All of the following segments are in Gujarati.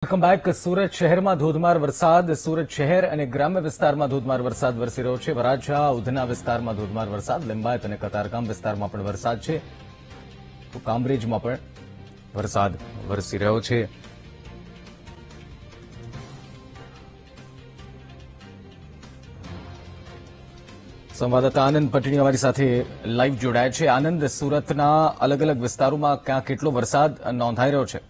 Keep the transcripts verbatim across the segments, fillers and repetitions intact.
Welcome back. સુરત શહેરમાં ધોધમાર વરસાદ. સુરત શહેર અને ગ્રામ્ય વિસ્તારમાં ધોધમાર વરસાદ વરસી રહ્યો છે. વરાછા, ઉધના વિસ્તારમાં ધોધમાર વરસાદ, લિંબાયત અને કતારગામ વિસ્તારમાં પણ વરસાદ છે. તો કામરેજમાં પણ વરસાદ વરસી રહ્યો છે. સંવાદદાતા આનંદ પટણી અમારી સાથે લાઈવ જોડાયા છે. આનંદ, સુરતના અલગ અલગ વિસ્તારોમાં ક્યાં કેટલો વરસાદ નોંધાઈ રહ્યો છે?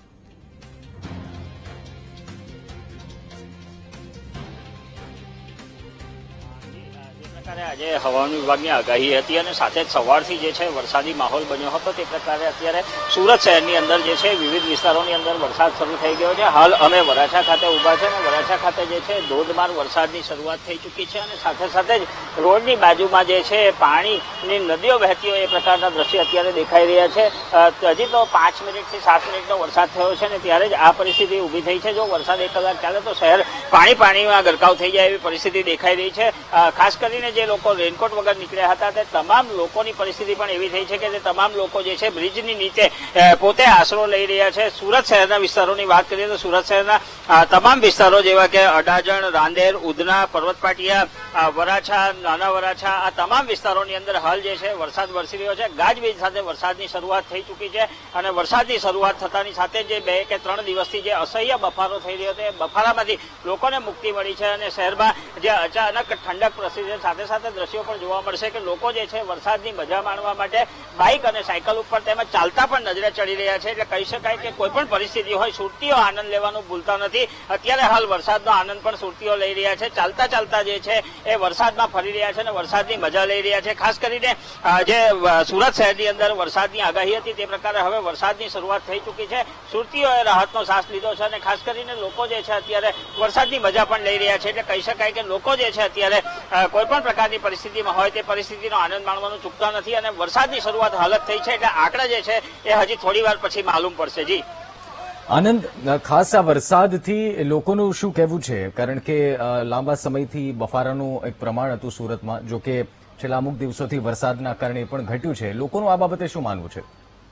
આજે હવામાન વિભાગની આગાહી હતી અને સાથે જ સવારથી જે છે વરસાદી માહોલ બન્યો હતો. તે પ્રકારે અત્યારે સુરત શહેરની અંદર જે છે વિવિધ વિસ્તારોની અંદર વરસાદ શરૂ થઈ ગયો છે. હાલ અમે વરાછા ખાતે ઉભા છે અને વરાછા ખાતે જે છે ધોધમાર વરસાદની શરૂઆત થઈ ચૂકી છે અને સાથે સાથે જ રોડની બાજુમાં જે છે પાણીની નદીઓ વહેતી હોય એ પ્રકારના દ્રશ્યો અત્યારે દેખાઈ રહ્યા છે. હજી તો પાંચ મિનિટથી સાત મિનિટનો વરસાદ થયો છે અને ત્યારે જ આ પરિસ્થિતિ ઊભી થઈ છે. જો વરસાદ એક કલાક ચાલે તો શહેર પાણી પાણીમાં ગરકાવ થઈ જાય એવી પરિસ્થિતિ દેખાઈ રહી છે. ખાસ કરીને જે લોકો રેનકોટ વગર નીકળ્યા હતા તે તમામ લોકોની પરિસ્થિતિ પણ એવી થઈ છે કે તે તમામ લોકો જે છે બ્રિજની નીચે પોતે આશરો લઈ રહ્યા છે. સુરત શહેરના વિસ્તારોની વાત કરીએ તો સુરત શહેરના તમામ વિસ્તારો જેવા કે અડાજણ, રાંદેર, ઉધના, પર્વત પાટિયા, વરાછા, નાના વરાછા, આ તમામ વિસ્તારોની અંદર હાલ જે છે વરસાદ વરસી રહ્યો છે. ગાજવીજ સાથે વરસાદની શરૂઆત થઈ ચૂકી છે અને વરસાદની શરૂઆત થતાની સાથે જે બે કે ત્રણ દિવસથી જે અસહ્ય બફારો થઈ રહ્યો છે એ બફારામાંથી લોકોને મુક્તિ મળી છે અને શહેરમાં જે અચાનક ઠંડક પ્રસરી છે. સાથે સાથે દ્રશ્યો પણ જોવા મળશે કે લોકો જે છે વરસાદની મજા માણવા માટે બાઇક અને સાયકલ ઉપર તેમજ ચાલતા પણ નજરે ચડી રહ્યા છે. એટલે કહી શકાય કે કોઈ પણ પરિસ્થિતિ હોય સુરતીઓ આનંદ લેવાનું ભૂલતા નથી. અત્યારે હાલ વરસાદનો આનંદ પણ સુરતીઓ લઈ રહ્યા છે. ચાલતા ચાલતા જે છે એ વરસાદમાં ફરી રહ્યા છે અને વરસાદની મજા લઈ રહ્યા છે. ખાસ કરીને જે સુરત શહેરની અંદર વરસાદની આગાહી હતી તે પ્રકારે હવે વરસાદની શરૂઆત થઈ ચૂકી છે. સુરતીઓએ રાહતનો શ્વાસ લીધો છે અને ખાસ કરીને લોકો જે છે અત્યારે વરસાદની મજા પણ લઈ રહ્યા છે. એટલે કહી શકાય કે લોકો જે છે અત્યારે કોઈ પણ પ્રકારની પરિસ્થિતિમાં હોય તે પરિસ્થિતિનો આનંદ માણવાનું ચૂકતા નથી અને વરસાદની શરૂઆત હાલત થઈ છે એટલે આંકડા જે છે એ હજી થોડી વાર પછી માલુમ પડશે. જી આનંદ, ખાસ આ વરસાદથી લોકોનું શું કહેવું છે? કારણ કે લાંબા સમયથી બફારાનું એક પ્રમાણ હતું સુરતમાં, જો કે છેલ્લા અમુક દિવસોથી વરસાદના કારણે પણ ઘટ્યું છે. લોકોનું આ બાબતે શું માનવું છે?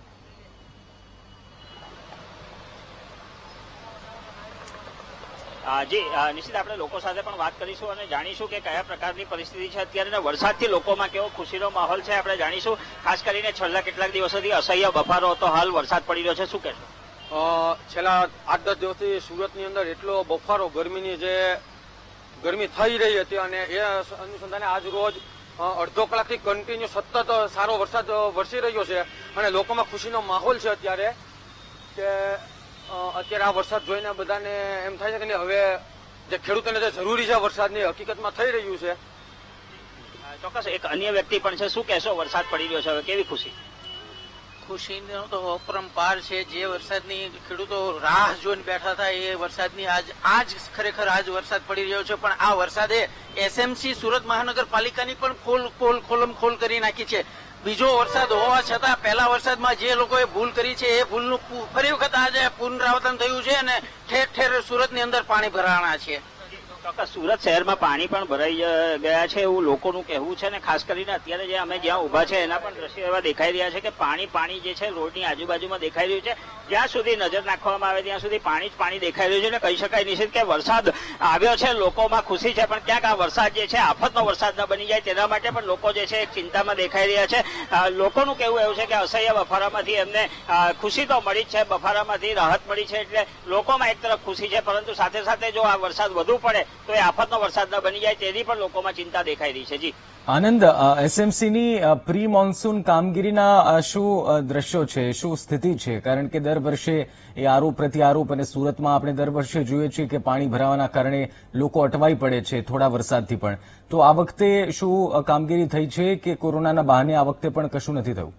જી નિશ્ચિત આપણે લોકો સાથે પણ વાત કરીશું અને જાણીશું કે કયા પ્રકારની પરિસ્થિતિ છે અત્યારે વરસાદથી લોકોમાં કેવો ખુશીનો માહોલ છે આપણે જાણીશું. ખાસ કરીને છેલ્લા કેટલાક દિવસોથી અસહ્ય બફારો હતો, હાલ વરસાદ પડી રહ્યો છે, શું કહેશો? છેલ્લા આઠ દસ દિવસથી સુરતની અંદર એટલો બફારો, ગરમીની જે ગરમી થઈ રહી હતી અને એ અનુસંધાને આજ રોજ અડધો કલાકથી કન્ટિન્યુ સતત સારો વરસાદ વરસી રહ્યો છે અને લોકોમાં ખુશીનો માહોલ છે અત્યારે કે અત્યારે આ વરસાદ જોઈને બધાને એમ થાય છે કે હવે જે ખેડૂતોને જે જરૂરી છે વરસાદની હકીકતમાં થઈ રહ્યું છે. ચોક્કસ એક અન્ય વ્યક્તિ પણ છે, શું કહેશો? વરસાદ પડી રહ્યો છે, હવે કેવી ખુશી? ખુશીનો તો અપરંપાર છે. જે વરસાદની ખેડૂતો રાહ જોઈને બેઠા હતા એ વરસાદની આજ આજ ખરેખર આજ વરસાદ પડી રહ્યો છે. પણ આ વરસાદે એસએમસી સુરત મહાનગરપાલિકાની પણ ખોલ ખોલ ખોલમ ખોલ કરી નાખી છે. બીજો વરસાદ હોવા છતાં પહેલા વરસાદમાં જે લોકોએ ભૂલ કરી છે એ ભૂલનું ફરી વખત આજે પુનરાવર્તન થયું છે અને ઠેર ઠેર સુરતની અંદર પાણી ભરાણા છે. ચોક્કસ સુરત શહેરમાં પાણી પણ ભરાઈ ગયા છે એવું લોકોનું કહેવું છે અને ખાસ કરીને અત્યારે જે અમે જ્યાં ઉભા છે એના પણ દ્રશ્યો એવા દેખાઈ રહ્યા છે કે પાણી પાણી જે છે રોડની આજુબાજુમાં દેખાઈ રહ્યું છે. જ્યાં સુધી નજર નાખવામાં આવે ત્યાં સુધી પાણી જ પાણી દેખાઈ રહ્યું છે અને કહી શકાય નિશ્ચિત કે વરસાદ આવ્યો છે, લોકોમાં ખુશી છે. પણ ક્યાંક આ વરસાદ જે છે આફતનો વરસાદ ન બની જાય તેના માટે પણ લોકો જે છે એક ચિંતામાં દેખાઈ રહ્યા છે. લોકોનું કહેવું એવું છે કે અસહ્ય બફારામાંથી એમને ખુશી તો મળી જ છે, બફારામાંથી રાહત મળી છે એટલે લોકોમાં એક તરફ ખુશી છે. પરંતુ સાથે સાથે જો આ વરસાદ વધુ પડે તો એ આફતનો વરસાદ ન બની જાય તેની પણ લોકોમાં ચિંતા દેખાઈ રહી છે. જી આનંદ, એસએમસીની પ્રી મોન્સૂન કામગીરીના શું દ્રશ્યો છે, શું સ્થિતિ છે? કારણ કે દર વર્ષે એ આરોપ પ્રત્યારોપ અને સુરતમાં આપણે દર વર્ષે જોઈએ છીએ કે પાણી ભરાવાના કારણે લોકો અટવાઈ પડે છે થોડા વરસાદથી પણ. તો આ વખતે શું કામગીરી થઈ છે કે કોરોનાના બહાને આ વખતે પણ કશું નથી થયું?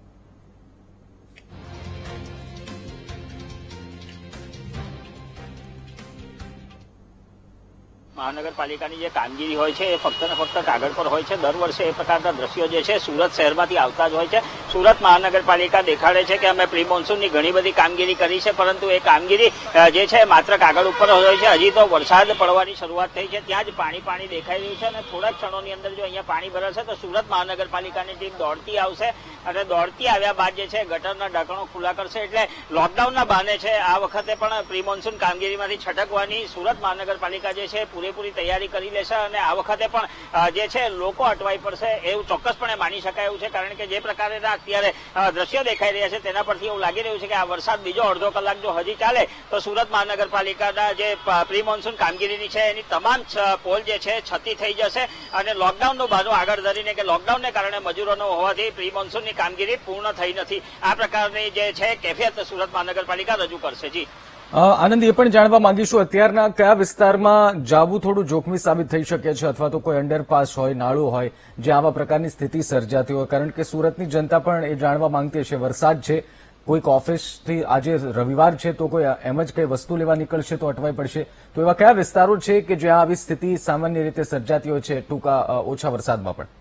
મહાનગરપાલિકાની જે કામગીરી હોય છે એ ફક્ત ને ફક્ત કાગળ પર હોય છે. દર વર્ષે એ પ્રકારના દ્રશ્યો જે છે સુરત શહેરમાંથી આવતા જ હોય છે. સુરત મહાનગરપાલિકા દેખાડે છે કે અમે પ્રી મોન્સૂનની ઘણી બધી કામગીરી કરી છે, પરંતુ એ કામગીરી જે છે માત્ર કાગળ ઉપર હોય છે. હજી તો વરસાદ પડવાની શરૂઆત થઈ છે, ત્યાં જ પાણી પાણી દેખાઈ રહ્યું છે અને થોડા ક્ષણોની અંદર જો અહીંયા પાણી ભરાશે તો સુરત મહાનગરપાલિકાની ટીમ દોડતી આવશે અને દોડતી આવ્યા બાદ જે છે ગટરના ઢાંકણો ખુલ્લા કરશે. એટલે લોકડાઉનના બહાને છે આ વખતે પણ પ્રી મોન્સૂન કામગીરીમાંથી છટકવાની સુરત મહાનગરપાલિકા જે છે પૂરેપૂરી તૈયારી કરી લેશે અને આ વખતે પણ જે છે લોકો અટવાઈ પડશે એવું ચોક્કસપણે માની શકાય એવું છે. કારણ કે જે પ્રકારના અત્યારે દ્રશ્યો દેખાઈ રહ્યા છે તેના પરથી એવું લાગી રહ્યું છે કે આ વરસાદ બીજો અડધો કલાક જો હજી ચાલે તો સુરત મહાનગરપાલિકાના જે પ્રી મોન્સૂન કામગીરીની છે એની તમામ પોલ જે છે છતી થઈ જશે અને લોકડાઉનનું બહાનું આગળ ધરીને કે લોકડાઉનને કારણે મજૂરોનો હોવાથી પ્રી મોન્સૂનની કામગીરી પૂર્ણ થઈ નથી, આ પ્રકારની જે છે કેફિયત સુરત મહાનગરપાલિકા રજૂ કરશે. જી આનંદ, એ પણ જાણવા માંગીશું અત્યારના કયા વિસ્તારમાં જાવું થોડું જોખમી સાબિત થઈ શકે છે અથવા તો કોઈ અંડરપાસ હોય, નાળું હોય જે આવા પ્રકારની સ્થિતિ સર્જાતી હોય, કારણ કે સુરતની જનતા પણ એ જાણવા માંગતી હશે. વરસાદ છે, કોઈક ઓફિસથી આજે રવિવાર છે તો કોઈ એમ જ કઈ વસ્તુ લેવા નીકળશે તો અટવાઈ પડશે, તો એવા કયા વિસ્તારો છે કે જ્યાં આવી સ્થિતિ સામાન્ય રીતે સર્જાતી હોય છે ટૂંકા ઓછા વરસાદમાં પણ?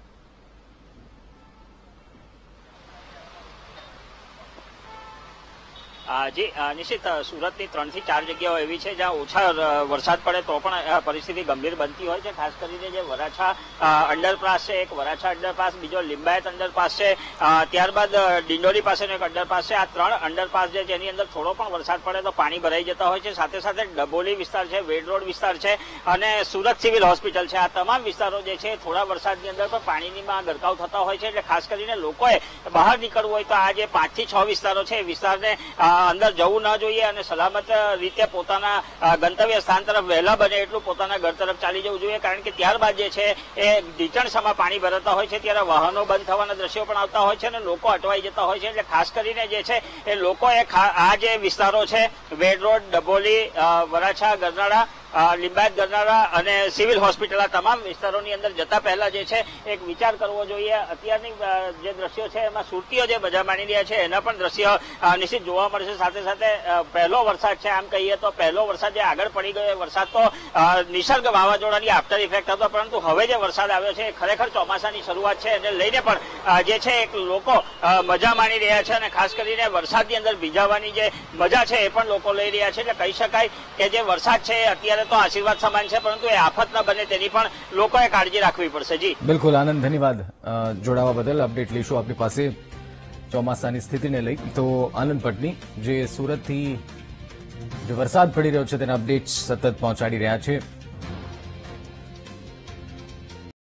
જી નિશ્ચિત, સુરતની ત્રણ થી ચાર જગ્યાઓ એવી છે જ્યાં ઓછા વરસાદ પડે તો પણ પરિસ્થિતિ ગંભીર બનતી હોય છે. ખાસ કરીને જે વરાછા અંડરપાસ છે, એક વરાછા અંડરપાસ, બીજો લિંબાયત અંડરપાસ છે, ત્યારબાદ ડિંડોરી પાસેનો એક અંડરપાસ છે. આ ત્રણ અંડરપાસ છે જેની અંદર થોડો પણ વરસાદ પડે તો પાણી ભરાઈ જતા હોય છે. સાથે સાથે ડબોલી વિસ્તાર છે, વેડ રોડ વિસ્તાર છે અને સુરત સિવિલ હોસ્પિટલ છે. આ તમામ વિસ્તારો જે છે થોડા વરસાદની અંદર પણ પાણીમાં ગરકાવ થતા હોય છે. એટલે ખાસ કરીને લોકોએ બહાર નીકળવું હોય તો આ જે પાંચ થી છ વિસ્તારો છે એ વિસ્તારને અંદર જવું ન જોઈએ અને સલામત રીતે પોતાના ગંતવ્ય સ્થાન તરફ વહેલા બને એટલું પોતાના ઘર તરફ ચાલી જવું જોઈએ. કારણ કે ત્યારબાદ જે છે એ ઢીચણસામાં પાણી ભરાતા હોય છે ત્યારે વાહનો બંધ થવાના દ્રશ્યો પણ આવતા હોય છે અને લોકો અટવાઈ જતા હોય છે. એટલે ખાસ કરીને જે છે એ લોકોએ આ જે વિસ્તારો છે વેડ રોડ, ડભોલી, વરાછા, ગરનાળા, લિંબાયત, ગરનાળા અને સિવિલ હોસ્પિટલ આ તમામ વિસ્તારોની અંદર જતા પહેલા જે છે એક વિચાર કરવો જોઈએ. અત્યારની જે દ્રશ્યો છે એમાં સુરતીઓ જે મજા માણી રહ્યા છે એના પણ દ્રશ્યો નિશ્ચિત જોવા મળશે. સાથે સાથે પહેલો વરસાદ છે આમ કહીએ તો પહેલો વરસાદ જે આગળ પડી ગયો વરસાદ તો નિસર્ગ વાવાઝોડાની આફ્ટર ઇફેક્ટ હતો, પરંતુ હવે જે વરસાદ આવ્યો છે એ ખરેખર ચોમાસાની શરૂઆત છે એને લઈને પણ જે છે એક લોકો મજા માણી રહ્યા છે અને ખાસ કરીને વરસાદની અંદર ભીજાવાની જે મજા છે એ પણ લોકો લઈ રહ્યા છે. એટલે કહી શકાય કે જે વરસાદ છે અત્યારે તો આશીર્વાદ સમાન છે, પરંતુ એ આફત ન બને તેની પણ લોકોએ કાળજી રાખવી પડશે. જી બિલકુલ આનંદ, ધન્યવાદ જોડાવા બદલ. અપડેટ લઈશું આપની પાસે ચોમાસાની સ્થિતિને લઈ. તો આનંદ પટની જે સુરતથી જે વરસાદ પડી રહ્યો છે તેના અપડેટ્સ સતત પહોંચાડી રહ્યા છે.